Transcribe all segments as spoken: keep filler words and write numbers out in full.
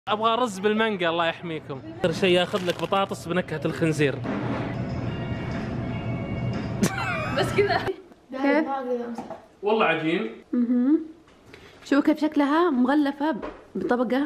ابغى رز بالمانجا الله يحميكم. اخر شيء ياخذ لك بطاطس بنكهه الخنزير. بس كذا كيف؟ والله عجين. اها شوفوا كيف شكلها مغلفه بطبقه.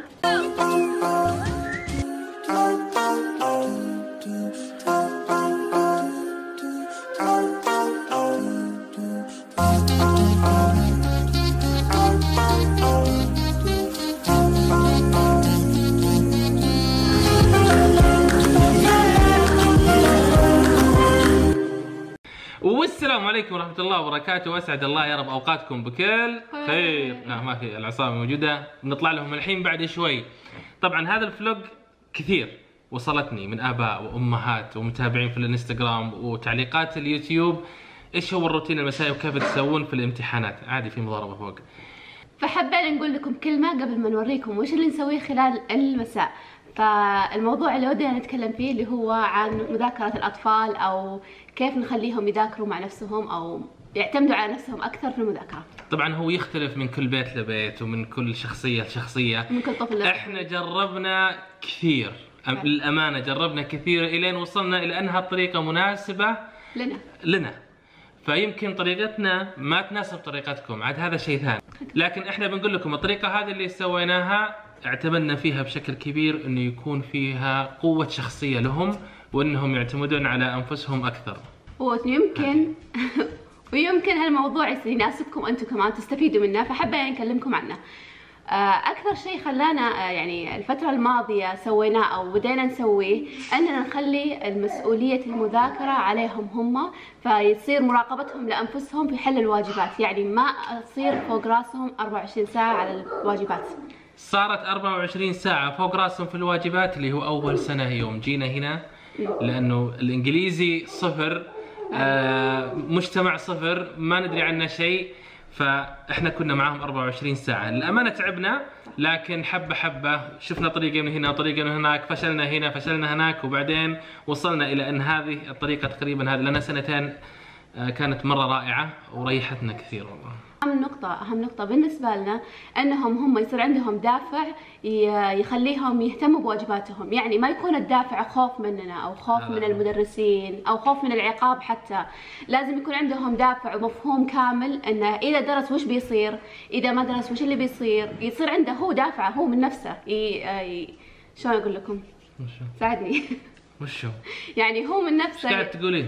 والسلام عليكم ورحمة الله وبركاته، واسعد الله يا رب اوقاتكم بكل خير. لا ما في، العصابة موجودة، بنطلع لهم الحين بعد شوي. طبعا هذا الفلوج كثير وصلتني من اباء وامهات ومتابعين في الانستغرام وتعليقات اليوتيوب، ايش هو الروتين المسائي وكيف تسوون في الامتحانات. عادي في مضاربة فوق. فحبينا نقول لكم كلمة قبل ما نوريكم وش اللي نسويه خلال المساء. فالموضوع اللي ودنا نتكلم فيه اللي هو عن مذاكرة الأطفال، أو كيف نخليهم يذاكروا مع نفسهم أو يعتمدوا على نفسهم أكثر في المذاكرة. طبعا هو يختلف من كل بيت لبيت ومن كل شخصية لشخصية، من كل طفل لطفل. احنا جربنا كثير، للأمانة جربنا كثير إلين وصلنا إلى أنها الطريقة مناسبة لنا لنا. فيمكن طريقتنا ما تناسب طريقتكم، عاد هذا شيء ثاني. لكن احنا بنقول لكم الطريقة هذه اللي سويناها اعتمدنا فيها بشكل كبير انه يكون فيها قوة شخصية لهم، وانهم يعتمدون على انفسهم اكثر. ويمكن ويمكن هالموضوع يناسبكم انتم كمان تستفيدوا منه، فحبينا نكلمكم عنه. اكثر شيء خلانا يعني الفترة الماضية سويناه او بدينا نسويه اننا نخلي المسؤولية المذاكرة عليهم هم، فيصير مراقبتهم لانفسهم في حل الواجبات، يعني ما تصير فوق راسهم أربعة وعشرين ساعة على الواجبات. صارت أربعة وعشرين ساعة فوق راسهم في الواجبات، اللي هو أول سنة يوم جينا هنا، لأنه الإنجليزي صفر، آه مجتمع صفر، ما ندري عنه شيء، فإحنا كنا معاهم أربعة وعشرين ساعة. للأمانة تعبنا، لكن حبة حبة شفنا طريقة من هنا وطريقة من هناك، فشلنا هنا فشلنا هناك، وبعدين وصلنا إلى أن هذه الطريقة تقريبا هذه لنا سنتين آه كانت مرة رائعة وريحتنا كثير والله. أهم نقطة أهم نقطة بالنسبة لنا أنهم هم يصير عندهم دافع يخليهم يهتموا بواجباتهم، يعني ما يكون الدافع خوف مننا أو خوف من المدرسين أو خوف من العقاب حتى. لازم يكون عندهم دافع ومفهوم كامل أنه إذا درس وش بيصير، إذا ما درس وش اللي بيصير، يصير عنده هو دافع هو من نفسه. ي... شلون أقول لكم؟ ساعدني. وشو؟ يعني هو من نفسه. ايش قاعد تقولين؟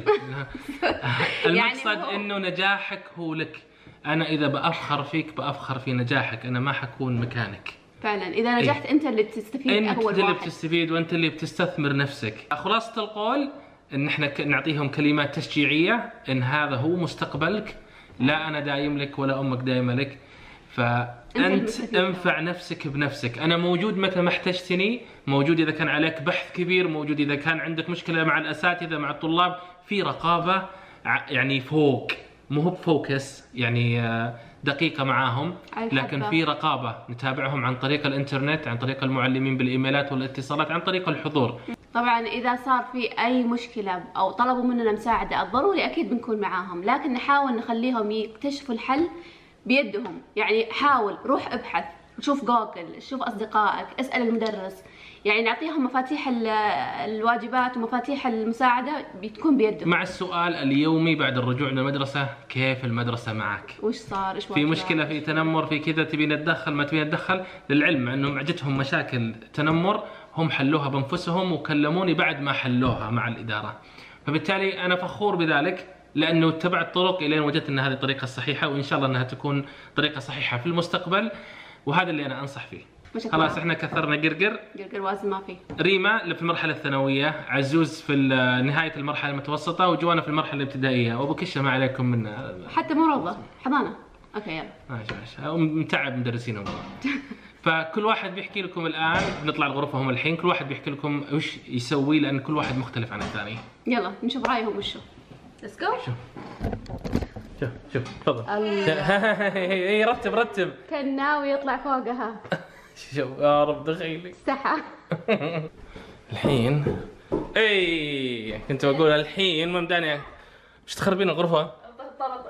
المقصد يعني انه نجاحك هو لك. انا اذا بافخر فيك بافخر في نجاحك، انا ما حكون مكانك. فعلا اذا نجحت إيه؟ انت اللي بتستفيد، انت اول واحد اللي بتستفيد وانت اللي بتستثمر نفسك. خلاصة القول ان احنا نعطيهم كلمات تشجيعية، ان هذا هو مستقبلك، لا انا دايم لك ولا امك دايمة لك، فانت انفع نفسك بنفسك. انا موجود متى ما احتجتني، موجود اذا كان عليك بحث كبير، موجود اذا كان عندك مشكلة مع الاساتذة مع الطلاب، في رقابة يعني فوق، مو هو بفوكس يعني دقيقة معاهم، لكن في رقابة نتابعهم عن طريق الانترنت، عن طريق المعلمين بالايميلات والاتصالات، عن طريق الحضور. طبعا اذا صار في اي مشكلة او طلبوا مننا مساعدة الضروري اكيد بنكون معاهم، لكن نحاول نخليهم يكتشفوا الحل بيدهم. يعني حاول روح ابحث، شوف جوجل، شوف اصدقائك، اسأل المدرس، يعني نعطيهم مفاتيح الواجبات ومفاتيح المساعدة بتكون بيدهم. مع السؤال اليومي بعد الرجوع من المدرسة، كيف المدرسة معك؟ وش صار؟ ايش في مشكلة، في تنمر، في كذا، تبي نتدخل ما تبي نتدخل؟ للعلم انهم عجتهم مشاكل تنمر هم حلوها بانفسهم وكلموني بعد ما حلوها مع الإدارة، فبالتالي انا فخور بذلك لانه اتبعت طرق الين وجدت ان هذه الطريقة الصحيحة، وان شاء الله انها تكون طريقة صحيحة في المستقبل، وهذا اللي انا انصح فيه. خلاص احنا كثرنا قرقر قرقر وازن ما فيه. ريما في المرحله الثانويه، عزوز في نهايه المرحله المتوسطه، وجوانا في المرحله الابتدائيه، وابو كشه ما عليكم من حتى مو روضه حضانه. اوكي يلا ماشي ماشي، متعب مدرسينهم. فكل واحد بيحكي لكم الان، بنطلع الغرفه هم الحين، كل واحد بيحكي لكم وش يسوي، لان كل واحد مختلف عن الثاني. يلا نشوف رايهم وشو. ليتس جو. شوف شوف شوف تفضل. اي رتب رتب. كان ناوي يطلع فوقها. شوف يا رب دخيلي. استحى. الحين اي كنت بقول الحين ما مداني مش تخربين الغرفة.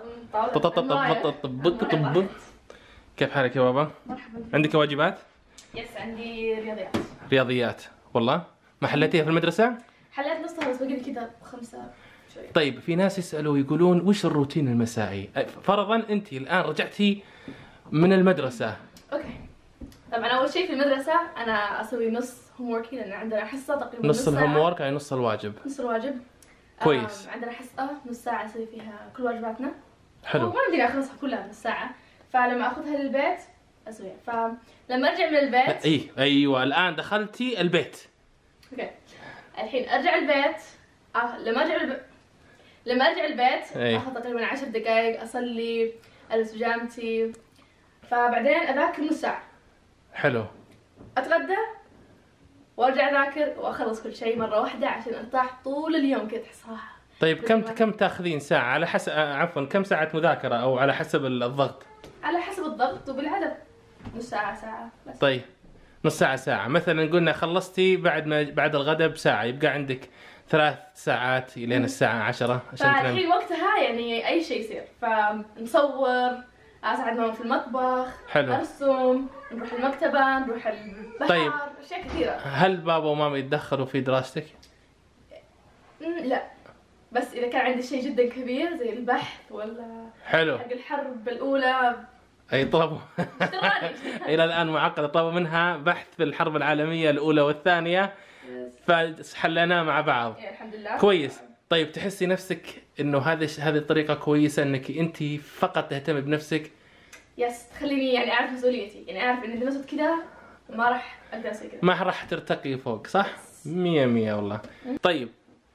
كيف حالك يا بابا؟ مرحبا. عندك واجبات؟ يس عندي رياضيات. رياضيات، والله ما حليتيها في المدرسة؟ حليت نصها بس باقي لي كذا خمسة شوي. طيب في ناس يسألوا يقولون وش الروتين المسائي؟ فرضا أنت الآن رجعتي من المدرسة. اوكي. طبعا أول شيء في المدرسة أنا أسوي نص هوم ورك لأن عندنا حصة تقريبا نص نص ساعة. الهوم ورك يعني نص الواجب. نص الواجب. كويس. آم، عندنا حصة نص ساعة أسوي فيها كل واجباتنا. حلو. ما عندي أخلصها كلها نص ساعة، فلما أخذها للبيت أسويها، فلما أرجع من البيت. اي ايوه الآن دخلتي البيت. اوكي. الحين أرجع البيت. آه لما أرجع البيت لما أرجع البيت أي. أخذ تقريبا عشر دقايق أصلي، ألبس بيجامتي، فبعدين أذاكر نص ساعة. حلو. أتغدى وأرجع أذاكر وأخلص كل شيء مرة واحدة عشان أرتاح طول اليوم كذا أحس راحة. طيب كم كم تاخذين ساعة على حسب عفوا كم ساعة مذاكرة أو على حسب الضغط؟ على حسب الضغط وبالعدد، نص ساعة ساعة بس. طيب نص ساعة ساعة، مثلا قلنا خلصتي بعد ما بعد الغداء بساعة، يبقى عندك ثلاث ساعات لين الساعة عشرة عشان تنام. فالحين وقتها يعني أي شيء يصير، فنصور، أساعد ماما في المطبخ، حلو. أرسم، نروح المكتبة، نروح البحر. طيب. أشياء كثيرة. هل بابا وماما يتدخلوا في دراستك؟ مم، لا، بس إذا كان عندي شيء جدا كبير زي البحث ولا حلو. حق الحرب الأولى أي طلبوا اشتراني. إلى الآن معقدة، طلبوا منها بحث في الحرب العالمية الأولى والثانية فحليناه مع بعض. يعني الحمد لله. كويس. طيب تحسي نفسك إنه هذه هذه الطريقة كويسة إنك أنت فقط تهتمي بنفسك؟ يس، تخليني يعني أعرف مسؤوليتي، يعني أعرف إن إذا ما سويت كذا ما راح أقدر أسوي كذا. ما راح ترتقي فوق، صح؟ مية مية والله. طيب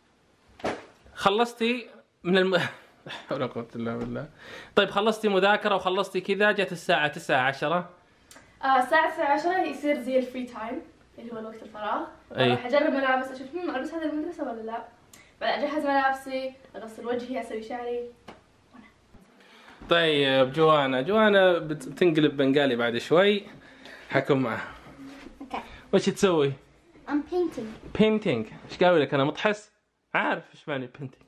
خلصتي من الم... لا حول ولا قوة إلا بالله. طيب خلصتي مذاكرة وخلصتي كذا، جت الساعة تسعة عشرة. آه الساعة الساعة عشرة يصير زي الفري تايم اللي هو الوقت الفراغ. أي. أروح أجرب ملابس، أشوف هم ألبس هذا المدرسة ولا لا. بعدين أجهز ملابسي، أغسل وجهي، أسوي شعري. طيب جوانا جوانا بتنقلب بنغالي بعد شوي، حكم معه. اوكي. وش تسوي؟ I'm painting. بينتينج. ايش قاوي لك انا مطحس؟ عارف ايش معنى بينتينج.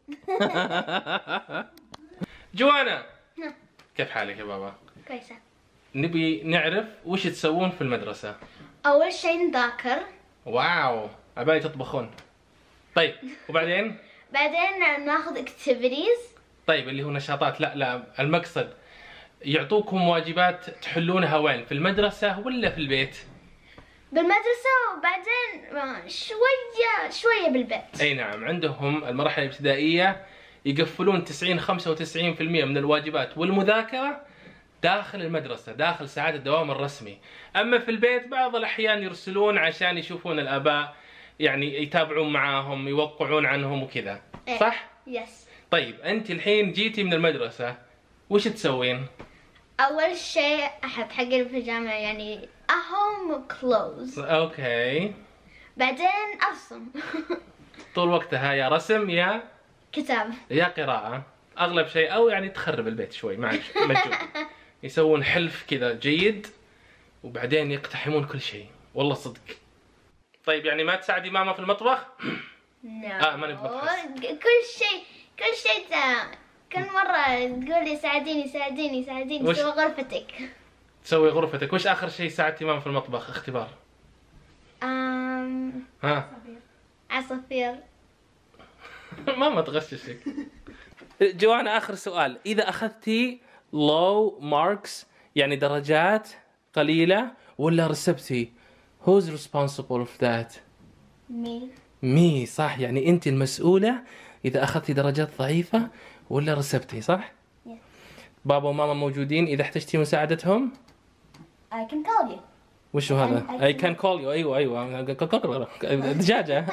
جوانا كيف حالك يا بابا؟ كويسة. نبي نعرف وش تسوون في المدرسة. أول شيء نذاكر. واو عبالي تطبخون. طيب وبعدين؟ بعدين ناخذ activities. طيب اللي هو نشاطات. لا لا المقصد يعطوكم واجبات تحلونها وين؟ في المدرسة ولا في البيت؟ بالمدرسة وبعدين شوية شوية بالبيت. اي نعم، عندهم المراحل الابتدائية يقفلون تسعين خمسة وتسعين بالمئة من الواجبات والمذاكرة داخل المدرسة، داخل ساعات الدوام الرسمي. أما في البيت بعض الأحيان يرسلون عشان يشوفون الآباء، يعني يتابعون معاهم، يوقعون عنهم وكذا. صح؟ يس. طيب أنت الحين جيتي من المدرسة، وش تسوين؟ أول شيء أحط حق البيجامة يعني أهم clothes. أوكي. بعدين أرسم. طول وقتها يا رسم يا كتاب. يا قراءة، أغلب شيء، أو يعني تخرب البيت شوي معك مجهود. يسوون حلف كذا جيد وبعدين يقتحمون كل شيء، والله صدق. طيب يعني ما تساعدي ماما في المطبخ؟ no. آه ماني بمطبخ. كل شيء كل شيء تا... كل مرة تقولي ساعديني ساعديني ساعديني وش- سوي غرفتك. تسوي غرفتك. وش آخر شيء ساعدتي ماما في المطبخ؟ اختبار. أم... ها. عصافير. ماما تغششك. جوانا آخر سؤال، إذا أخذتي low marks يعني درجات قليلة ولا رسبتي، who's responsible for that؟ مي. مي، صح، يعني أنت المسؤولة إذا أخذتي درجات ضعيفة ولا رسبتي، صح؟ Yes. بابا وماما موجودين إذا احتجتي مساعدتهم؟ I can call you. وشو هذا؟ I- I I can call you. أيوة أيوة دجاجة.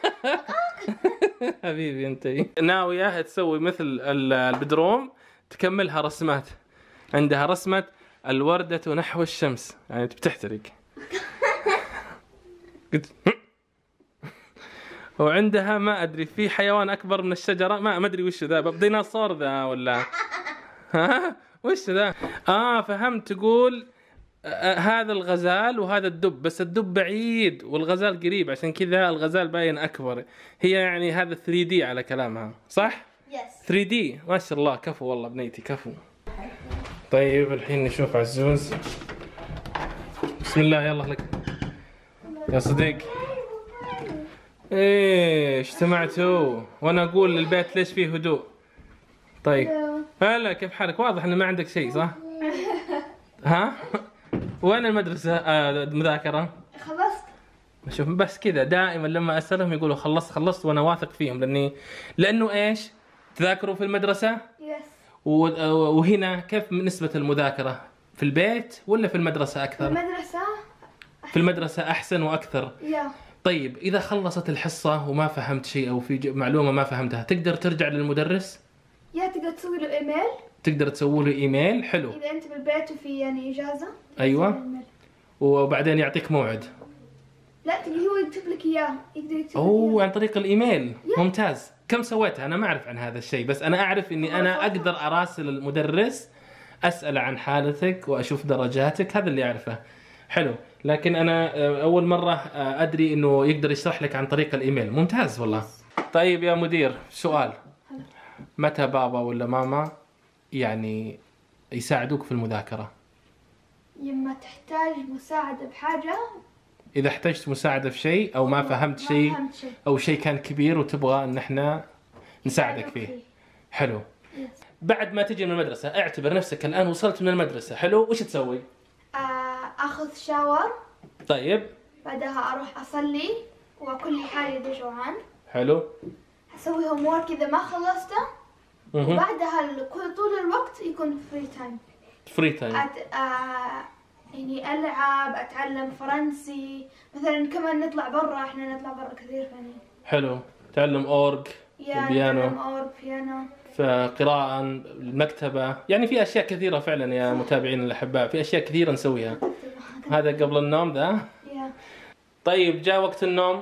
حبيبي أنت ناوية تسوي مثل ال- البدروم، تكملها رسمات. عندها رسمة الوردة نحو الشمس، يعني بتحترق. قلت وعندها ما ادري في حيوان اكبر من الشجره، ما ما ادري وش ذا، ديناصور ذا ولا ها وش ذا؟ اه فهمت، تقول آه هذا الغزال وهذا الدب، بس الدب بعيد والغزال قريب، عشان كذا الغزال باين اكبر. هي يعني هذا ثري دي على كلامها، صح؟ Yes. ثري دي ما شاء الله، كفو والله بنيتي كفو. طيب الحين نشوف عزوز. بسم الله يلا لك. يا صديق. ايه اجتمعتوا وانا اقول البيت ليش فيه هدوء. طيب هلا كيف حالك؟ واضح انه ما عندك شيء صح؟ ها؟ وين المدرسة؟ آه المذاكرة؟ خلصت. شوف بس كذا دائما لما اسالهم يقولوا خلصت خلصت وانا واثق فيهم لاني لانه ايش؟ تذاكروا في المدرسة؟ يس. وهنا كيف نسبة المذاكرة؟ في البيت ولا في المدرسة أكثر؟ المدرسة. في المدرسة أحسن وأكثر. يا. طيب إذا خلصت الحصة وما فهمت شيء أو في معلومة ما فهمتها تقدر ترجع للمدرس؟ يا تقدر تسوي له ايميل. تقدر تسوي له إيميل. حلو. إذا أنت بالبيت وفي يعني إجازة. أيوة. وبعدين يعطيك موعد. لا تقدر هو يكتب لك إياه، يقدر يكتب لك أوه إياه. عن طريق الإيميل. يا. ممتاز. كم سويتها؟ أنا ما أعرف عن هذا الشيء بس أنا أعرف إني أنا أقدر أراسل المدرس أسأل عن حالتك وأشوف درجاتك، هذا اللي أعرفه. حلو. لكن أنا أول مرة أدري إنه يقدر يشرح لك عن طريق الإيميل. ممتاز والله. طيب يا مدير سؤال، متى بابا ولا ماما يعني يساعدوك في المذاكرة؟ لما تحتاج مساعدة بحاجة. إذا احتجت مساعدة في شيء أو ما فهمت ما شيء فهمت شيء. أو شيء كان كبير وتبغى إن إحنا نساعدك فيه. حلو. بعد ما تجي من المدرسة اعتبر نفسك الآن وصلت من المدرسة. حلو. وش تسوي؟ آه، أخذ شاور. طيب. بعدها أروح أصلي وأكل لي حاجة إذا جوعان. حلو. أسوي هوم وورك إذا ما خلصته. مهم. وبعدها ال- كل طول الوقت يكون فري تايم. فري تايم. أت... آه... يعني ألعب، أتعلم فرنسي، مثلا كمان نطلع برا، إحنا نطلع برا كثير يعني. حلو. تعلم أورج، يا بيانو، نتعلم أورج، بيانو. فقراءة، المكتبة، يعني في أشياء كثيرة فعلا يا متابعين الأحباء، في أشياء كثيرة نسويها. هذا قبل النوم ذا. يا. طيب جاء وقت النوم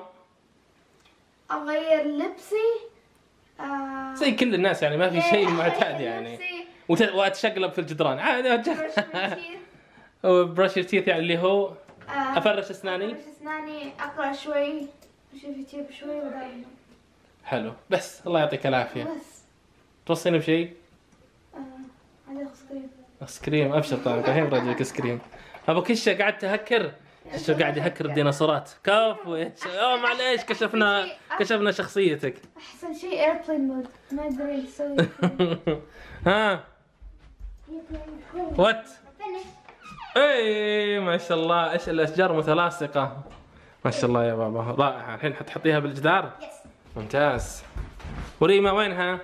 أغير لبسي. آه... زي كل الناس يعني ما في شيء أغير معتاد يعني. لبسي. وت- وأتشقلب في الجدران عادي. brush my teeth. وبرش تيث يعني اللي هو آه، أفرش أسناني. أفرش أسناني، أقرأ شوي، أشوف يوتيوب شوي وبعدين حلو. بس الله يعطيك العافية. بس. توصيني بشيء؟ آه، عندي ايس كريم. ايس كريم. ابشر طبعا الحين برجلك ايس كريم. ابو كشه قاعد تهكر. كشه قاعد يهكر الديناصورات. كفو يا ش- اوه معليش كشفنا كشفنا شخصيتك. أحسن شيء ايربلين مود، ما أدري إيش أسوي. ها وات. اي ما شاء الله ايش الاشجار متلاصقه. ما شاء الله يا بابا رائعه. الحين حتحطيها بالجدار. ممتاز. وريما وينها؟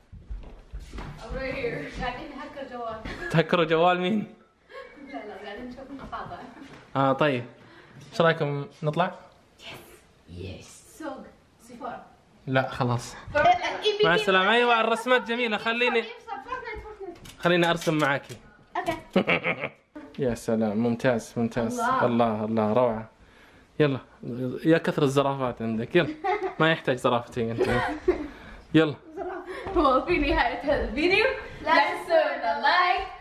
قاعدين نهكر جوال. تهكروا جوال مين؟ لا لا قاعدين نشوف مقاطع. اه طيب ايش رايكم نطلع؟ يس. سوق سفارة. لا خلاص مع السلامة. ايوه الرسمات جميلة. خليني خليني ارسم معاكي. اوكي. يا سلام ممتاز ممتاز. الله. الله الله روعة. يلا يا كثر الزرافات عندك. يلا ما يحتاج زرافتين انت. يلا هو في نهاية هذا الفيديو لا تنسون اللايك